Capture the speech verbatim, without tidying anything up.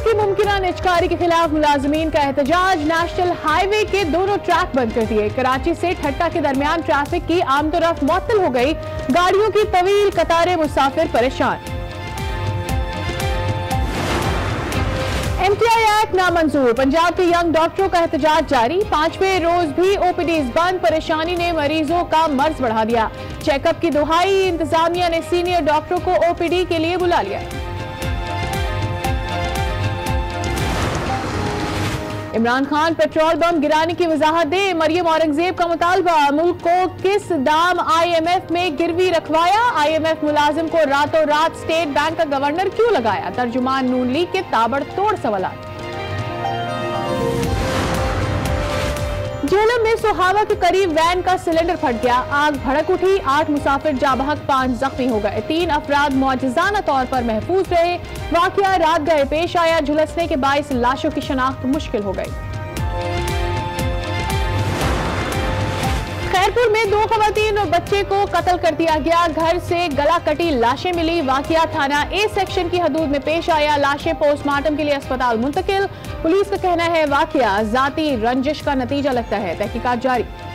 की मुमकिना निजकारी के खिलाफ मुलाजमीन का एहतजाज। नेशनल हाईवे के दोनों ट्रैक बंद कर दिए। कराची से ठट्टा के दरमियान ट्रैफिक की आमदोरफ्त मुअत्तल हो गई। गाड़ियों की तवील कतारें, मुसाफिर परेशान। एमटीआई एक्ट नामंजूर। पंजाब के यंग डॉक्टरों का एहतजाज जारी। पांचवें रोज भी ओपीडीज बंद। परेशानी ने मरीजों का मर्ज बढ़ा दिया। चेकअप की दुहाई। इंतजामिया ने सीनियर डॉक्टरों को ओपीडी के लिए बुला लिया। इमरान खान पेट्रोल बम गिराने की वजाहत दे। मरियम औरंगजेब का मुतालबा। मुल्क को किस दाम आईएमएफ में गिरवी रखवाया? आईएमएफ मुलाजिम को रातों रात स्टेट बैंक का गवर्नर क्यों लगाया? तर्जुमान नून लीग के ताबड़तोड़ सवाल। झेलम में सोहावा के करीब वैन का सिलेंडर फट गया। आग भड़क उठी। आठ मुसाफिर जाबहक, पांच जख्मी हो गए। तीन अफराद मौजज़ाना तौर पर महफूज रहे। वाकया रात गए पेश आया। झुलसने के बाइस लाशों की शनाख्त मुश्किल हो गई। खैरपुर में दो खवातीन और बच्चे को कत्ल कर दिया गया। घर से गला कटी लाशें मिली। वाकया थाना ए सेक्शन की हदूद में पेश आया। लाशें पोस्टमार्टम के लिए अस्पताल मुंतकिल। पुलिस का कहना है वाकया जाती रंजिश का नतीजा लगता है। तहकीकात जारी।